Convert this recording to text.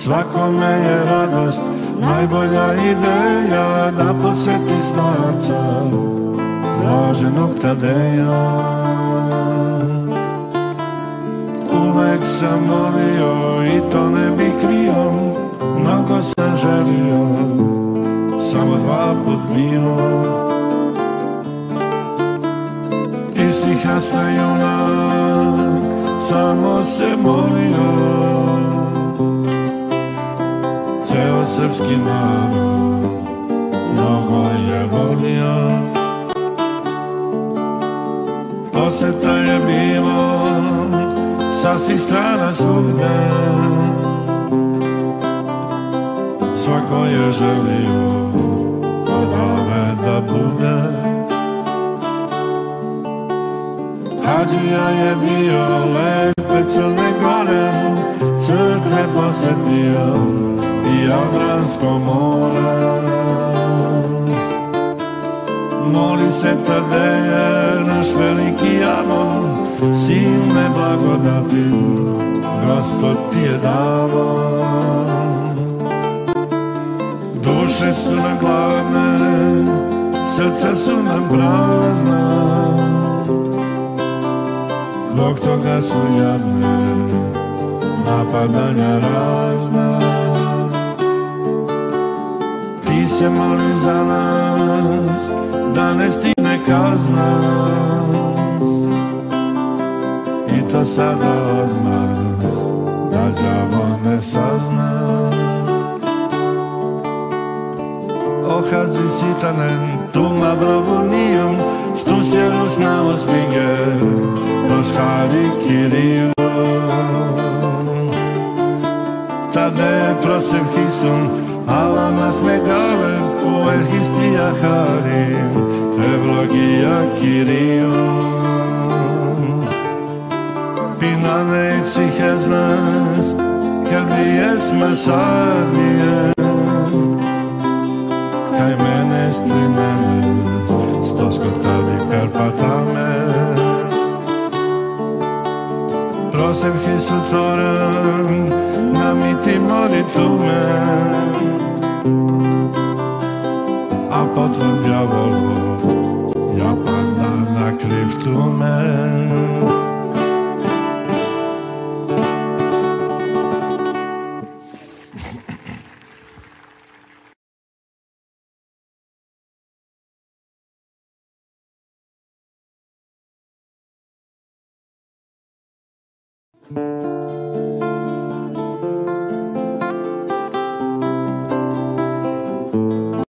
Svakome je radost najbolja ideja da posjeti starca blaženog Tadeja. Uvek sam volio i to ne bi krio, mnogo sam želio, samo 2 put bio. Isihasta junak, samo se molio, ceo srpski narod mnogo je volio. Poseta je bilo sa svih strana svugde, svako je želio od ove da bude. Hadžija je bio lepe Crne Gore, crkve posetio i Jadransko more. Moli se Tadeje, naš veliki amor, silne blagodati Gospod ti je davo. Duše su nam gladne, srca su nam prazna, zbog toga su jadne napadanja razna. Ti se moli za nas, da ne stigne kazna, i to sada odmah, da đavo ne sazna. O Hadži Sitanen, tu Mavrovu nijom, stusjerus na ospinge, rozhari Kiriju. Tade prosev hisun, ala nas megale, poes histija harim, evlogija Kiriju. Pinane i psichezmes, kad bi jesme sadije, kaj mene strimene, stovsko tadi per patame. Prosev hisu toran, namiti molitume, a potom djavolu, ja pada na krivtume.